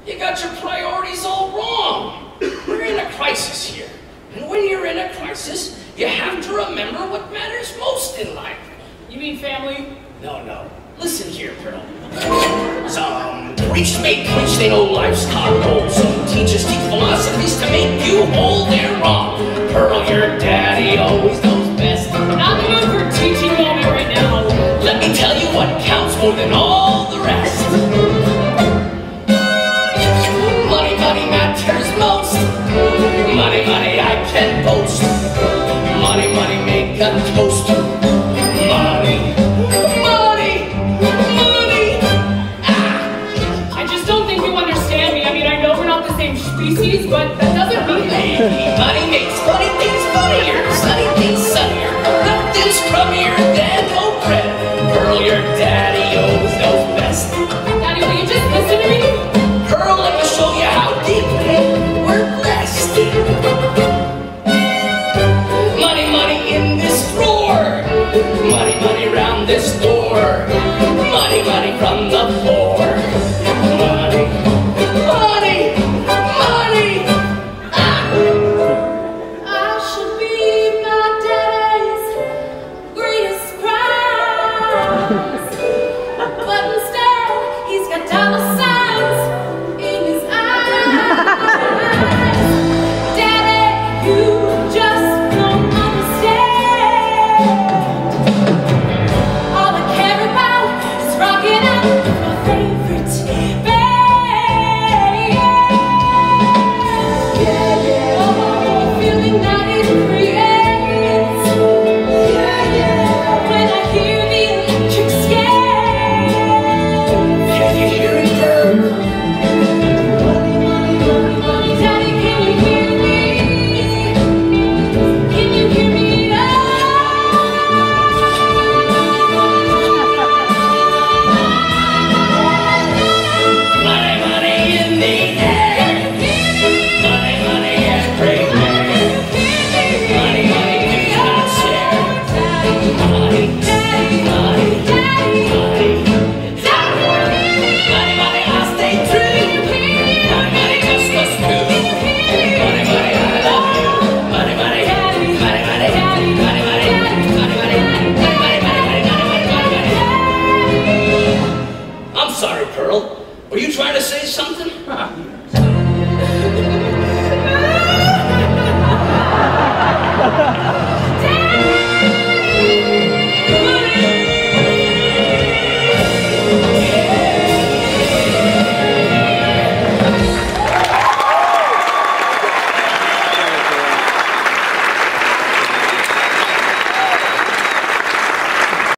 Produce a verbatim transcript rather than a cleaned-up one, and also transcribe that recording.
You got your priorities all wrong. We're in a crisis here. And when you're in a crisis, you have to remember what matters most in life. You mean family? No, no. Listen here, Pearl. Some priests may preach they know life's common goals. Some teachers teach philosophies to make you whole. They're wrong. Pearl, your daddy always knows best. Not the mood for teaching mommy right now. Let me tell you what counts more than all the rest. Money, money matters most. Money, money I can boast. Money, money make a toast. Money, money, money. Ah. I just don't think you understand me. I mean, I know we're not the same species, but that doesn't mean that. Money makes funny things funnier, sunny things sunnier. Nothing's crummier than no bread. Pearl, your daddy always knows best. Daddy, will you just listen to me? Pearl, let me show you how deeply we're blessed. Money, money in this drawer. Money, money round this door. Money, money from the floor. Money, money, money. Ah. I should be my daddy's greatest prize, but instead he's got dollar signs in his eyes. Daddy, you just don't understand. All I care about is rocking out my favorite band. Yeah, yeah. Oh, feeling that it creates. Yeah, yeah. When I hear the electric skate. Can you hear it, Pearl? Money, money, money, money. Daddy, can you hear me? Can you hear me now? Money, money in the air. Money, money everywhere. Money, money do not share. Money, money, money, money. Money, money, I'll stay true. Money, money, just us two. Money, money, I love you. Money, money, money, money, money, money, money, money, money, money, money, money, money, money. I'm sorry, Pearl. Were you trying to say something? Daddy,